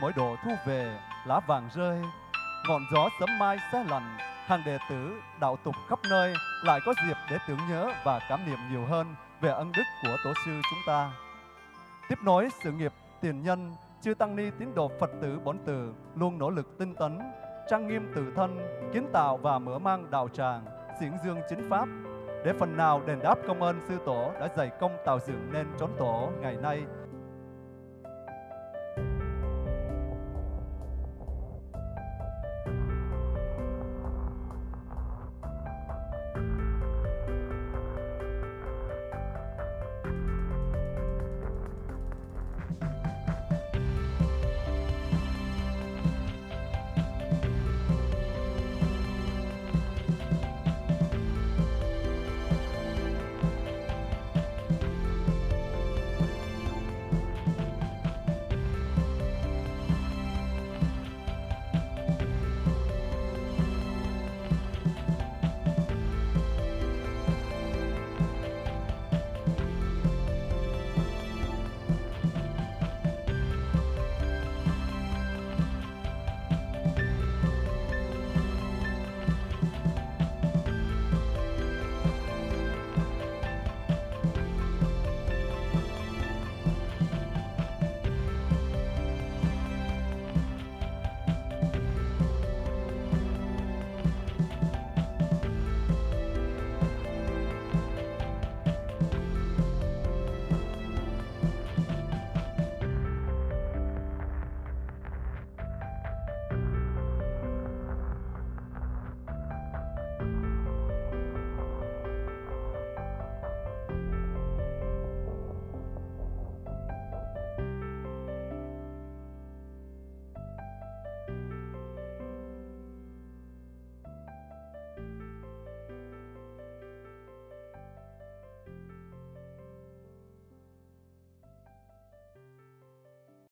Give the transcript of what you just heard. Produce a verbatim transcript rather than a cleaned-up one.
mỗi độ thu về, lá vàng rơi, ngọn gió sớm mai se lạnh, hàng đệ tử đạo tục khắp nơi lại có dịp để tưởng nhớ và cảm niệm nhiều hơn về ân đức của tổ sư chúng ta. Tiếp nối sự nghiệp tiền nhân, chư tăng ni tín đồ Phật tử Bổn Từ luôn nỗ lực tinh tấn, trang nghiêm tự thân, kiến tạo và mở mang đạo tràng, xiển dương chính pháp để phần nào đền đáp công ơn sư tổ đã dày công tạo dựng nên chốn tổ ngày nay